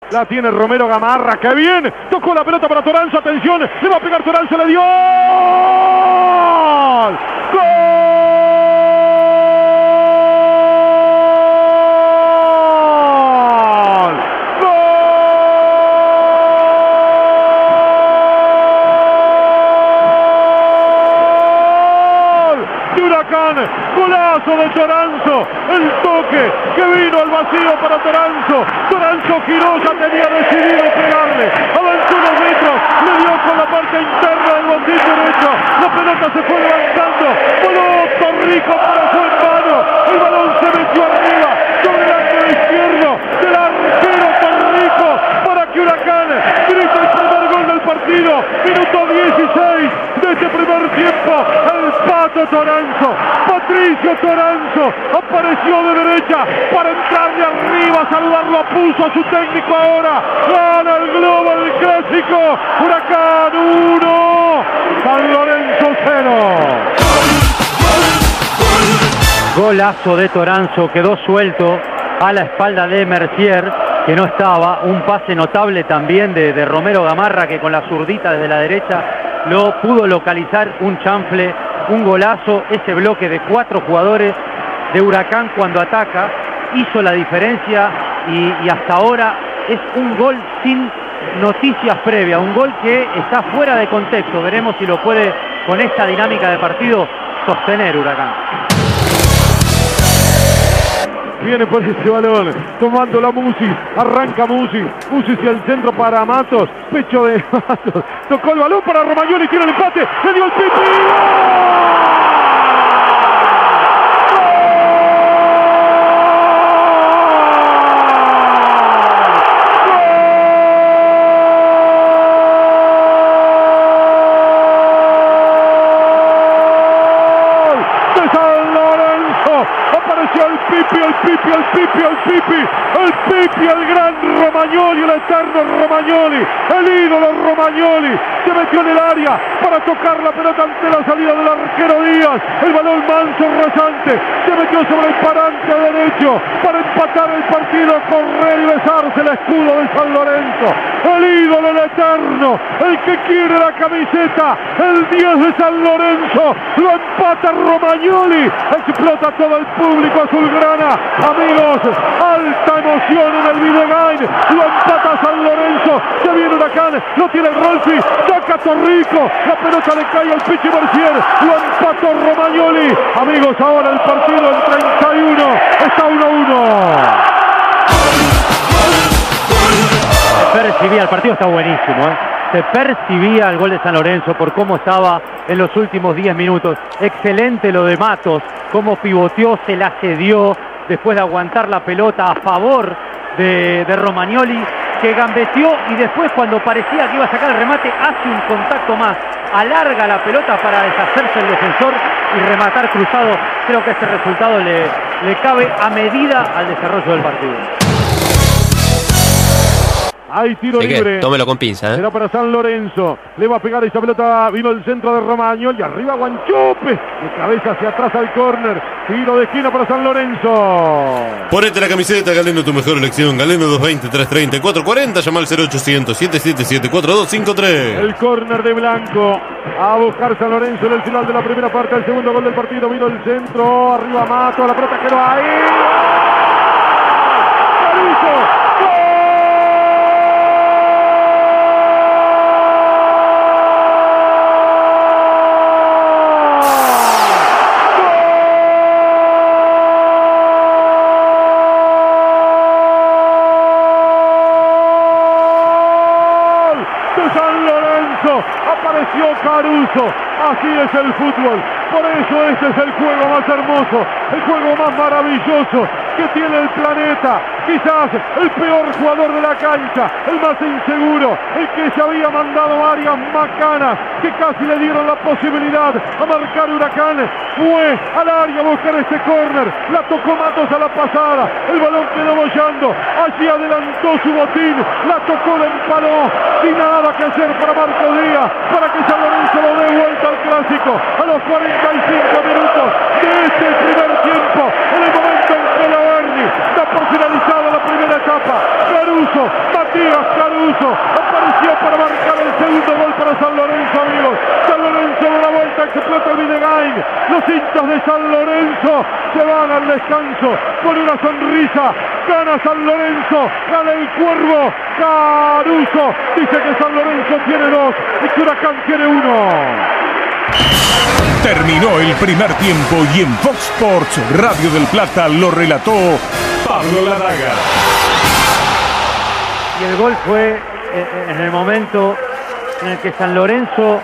La tiene Romero Gamarra, ¡qué bien! Tocó la pelota para Toranzo, atención, le va a pegar Toranzo, le dio... ¡Gol! Golazo de Toranzo, el toque que vino al vacío para Toranzo. Toranzo giró, ya tenía decidido pegarle, avanzó unos metros, le dio con la parte interna del botín derecho, la pelota se fue levantando, voló Torrico, pero fue en vano, el balón se metió arriba, sobre el arco izquierdo del arquero Torrico, para que Huracán grite el primer gol del partido, minuto 16 de este primer tiempo. El Pato Toranzo, Patricio Toranzo, apareció de derecha para entrarle arriba, saludarlo, puso a su técnico ahora, gana el globo del clásico, Huracán 1, San Lorenzo 0. Golazo de Toranzo, quedó suelto a la espalda de Mercier, que no estaba, un pase notable también de Romero Gamarra, que con la zurdita desde la derecha lo pudo localizar, un chanfle, un golazo. Ese bloque de 4 jugadores de Huracán cuando ataca hizo la diferencia y hasta ahora es un gol sin noticias previas, un gol que está fuera de contexto. Veremos si lo puede, con esta dinámica de partido, sostener Huracán. Viene por ese balón, tomando la Musi, arranca Musi hacia el centro para Matos, pecho de Matos, tocó el balón para Romagnoli, tiene el empate, le dio el Pipi, el Pipi, el gran Romagnoli, el eterno Romagnoli, el ídolo Romagnoli, se metió en el área para tocar la pelota ante la salida del arquero Díaz, el balón manso rasante, se metió sobre el parante derecho para empatar el partido, correr y besarse el escudo de San Lorenzo, el ídolo, el eterno, el que quiere la camiseta, el 10 de San Lorenzo, lo empata Romagnoli, explota todo el público azulgrana, amigos, alta emoción en el Videgain, lo empata San Lorenzo, se viene Huracán, lo tiene Rolfi, saca Torrico, la pelota le cae al Pichi Mercier, lo empató Romagnoli, amigos, ahora el partido en 31, está 1-1. Se percibía, el partido está buenísimo, se percibía el gol de San Lorenzo por cómo estaba en los últimos 10 minutos, excelente lo de Matos, cómo pivoteó, se la cedió, después de aguantar la pelota a favor de Romagnoli, que gambeteó y después cuando parecía que iba a sacar el remate, hace un contacto más, alarga la pelota para deshacerse el defensor y rematar cruzado. Creo que este resultado le cabe a medida al desarrollo del partido. Hay tiro libre. Tómelo con pinza, Será para San Lorenzo. Le va a pegar esa pelota. Vino el centro de Romagnoli. Arriba Guanchope. De cabeza hacia atrás al córner. Tiro de esquina para San Lorenzo. Ponete la camiseta, Galeno, tu mejor elección. Galeno 220-330-440. Llama al 0800-777-4253. El córner de Blanco. A buscar San Lorenzo en el final de la primera parte. El segundo gol del partido. Vino el centro. Arriba Mato. La pelota quedó ahí. ¡Caruso! Apareció Caruso, así es el fútbol, por eso este es el juego más hermoso, el juego más maravilloso que tiene el planeta, quizás el peor jugador de la cancha, el más inseguro, el que se había mandado varias macanas que casi le dieron la posibilidad a marcar Huracán, fue al área a buscar este córner, la tocó Matos a la pasada, el balón quedó bollando, allí adelantó su botín, la tocó, la empaló, sin nada que hacer para Marco Díaz, para que San Lorenzo lo dé vuelta al clásico, a los 45 minutos de este primer tiempo, en el momento en que Laverni da por finalizada la primera etapa. escapa. Caruso, Matías Caruso, apareció para marcar el segundo gol para San Lorenzo, amigos. San Lorenzo de la vuelta, explota el Videgain. Los hinchas de San Lorenzo se van al descanso con una sonrisa. Gana San Lorenzo, gana el Cuervo. Caruso dice que San Lorenzo tiene 2 y que Huracán tiene 1. Terminó el primer tiempo y en Fox Sports Radio del Plata lo relató Pablo Ladaga. Y el gol fue en el momento en el que San Lorenzo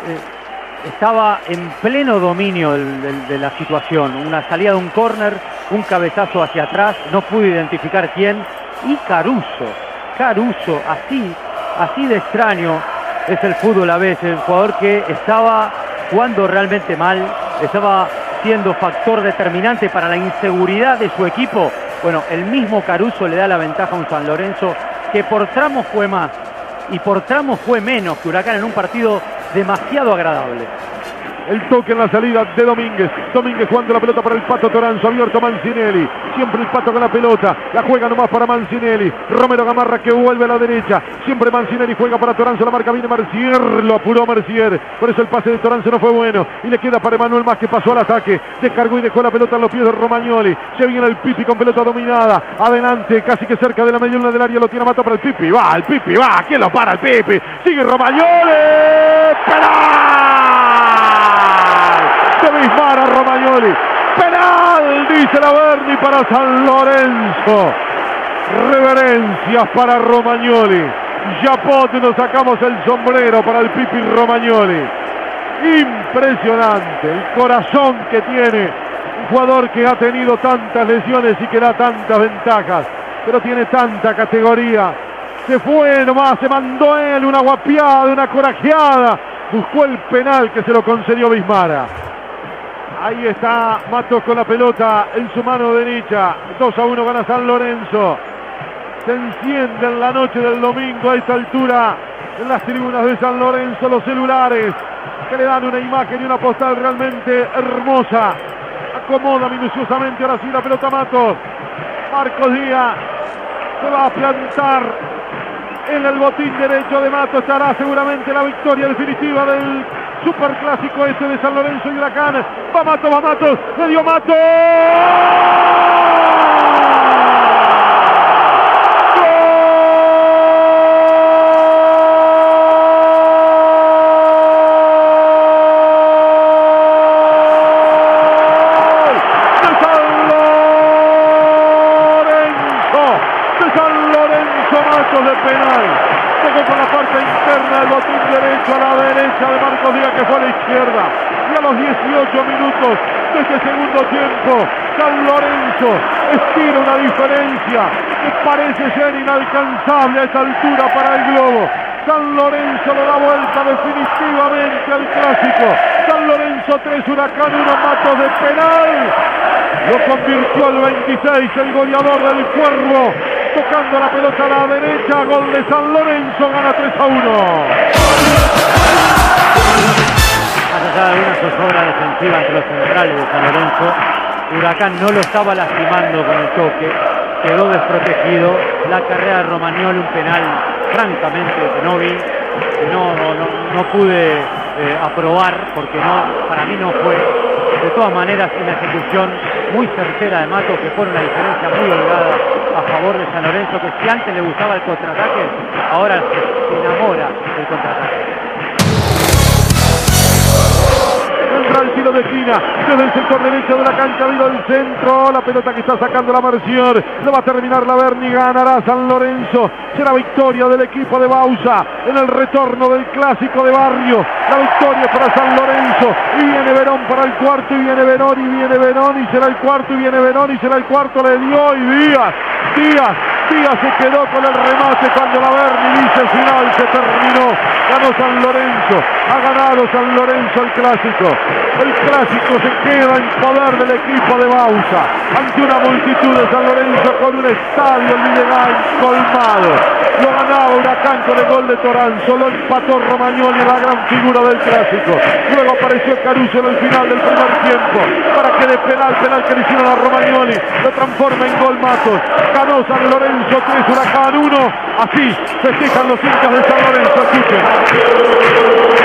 estaba en pleno dominio de la situación. Una salida de un córner, un cabezazo hacia atrás, no pude identificar quién. Y Caruso, así de extraño es el fútbol a veces. El jugador que estaba jugando realmente mal, estaba siendo factor determinante para la inseguridad de su equipo. Bueno, el mismo Caruso le da la ventaja a un San Lorenzo que por tramos fue más y por tramos fue menos que Huracán en un partido demasiado agradable. El toque en la salida de Domínguez. Domínguez jugando la pelota para el Pato Toranzo. Abierto Mancinelli. Siempre el Pato con la pelota. La juega nomás para Mancinelli. Romero Gamarra que vuelve a la derecha. Siempre Mancinelli juega para Toranzo. La marca viene Mercier. Lo apuró Mercier. Por eso el pase de Toranzo no fue bueno. Y le queda para Emanuel Más, que pasó al ataque. Descargó y dejó la pelota en los pies de Romagnoli. Se viene el Pipi con pelota dominada. Adelante, casi que cerca de la mediana del área. Lo tiene Mato para el Pipi. Va, el Pipi va. ¿Quién lo para? El Pipi. Sigue Romagnoli. ¡Penal! De Bismar a Romagnoli. Penal, dice la Berni para San Lorenzo. Reverencias para Romagnoli. Yapote, nos sacamos el sombrero para el Pipi Romagnoli. Impresionante el corazón que tiene un jugador que ha tenido tantas lesiones y que da tantas ventajas, pero tiene tanta categoría. Se fue nomás, se mandó él una guapiada, una corajeada. Buscó el penal que se lo concedió Bismara. Ahí está Matos con la pelota en su mano derecha. 2-1 gana San Lorenzo. Se enciende en la noche del domingo a esta altura en las tribunas de San Lorenzo los celulares que le dan una imagen y una postal realmente hermosa. Acomoda minuciosamente ahora sí la pelota Matos. Marcos Díaz se va a plantar en el botín derecho de Matos. Estará seguramente la victoria definitiva del superclásico este de San Lorenzo y Huracán. Va Matos, le dio Matos. De penal, tocó por la parte interna del botín derecho a la derecha de Marcos Díaz, que fue a la izquierda. Y a los 18 minutos de este segundo tiempo, San Lorenzo estira una diferencia que parece ser inalcanzable a esta altura para el globo. San Lorenzo le da vuelta definitivamente al clásico. San Lorenzo 3, Huracán 1, Matos de penal. Lo convirtió al 26 el goleador del Cuervo. Tocando la pelota a la derecha, gol de San Lorenzo, gana 3-1. Más allá de una zozobra defensiva entre los centrales de San Lorenzo, Huracán no lo estaba lastimando con el toque, quedó desprotegido. La carrera de Romagnoli, un penal francamente que no vi, que no pude aprobar porque para mí no fue. De todas maneras, una ejecución muy certera de Matos que pone una diferencia muy holgada a favor de San Lorenzo, que si antes le gustaba el contraataque, ahora se enamora del contraataque. Entra el tiro de esquina desde el sector derecho de la cancha, vino el centro, la pelota que está sacando la Mercier, lo va a terminar la Berni, ganará San Lorenzo, será victoria del equipo de Bausa en el retorno del clásico de barrio. La victoria para San Lorenzo, y viene Verón para el cuarto, y viene Verón, y viene Verón, y será el cuarto, y viene Verón, y será el cuarto, le dio, y Díaz se quedó con el remate cuando la Berni dice el final, se terminó, ganó San Lorenzo, ha ganado San Lorenzo el clásico se queda en poder del equipo de Bausa, ante una multitud de San Lorenzo con un estadio Videgain colmado. Lo ganaba a Huracán con el gol de Toranzo, lo empató Romagnoli en la gran figura del clásico. Luego apareció Caruso en el final del primer tiempo para que de penal que le hicieron a Romagnoli lo transforma en gol Matos. Ganó San Lorenzo 3, Huracán 1. Así festejan los hinchas de San Lorenzo. Escuchen.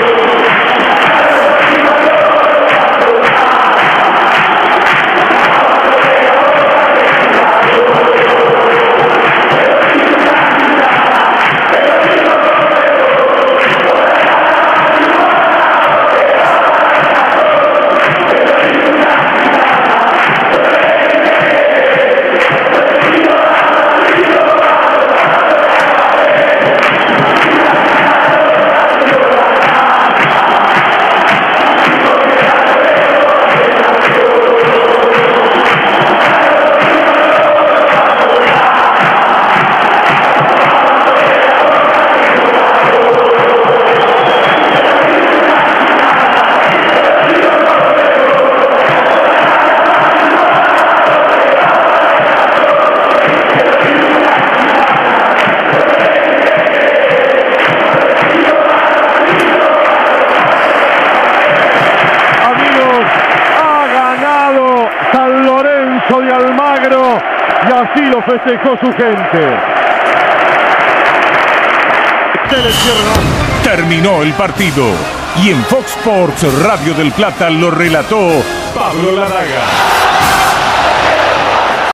San Lorenzo de Almagro, y así lo festejó su gente. Terminó el partido y en Fox Sports Radio del Plata lo relató Pablo Ladaga.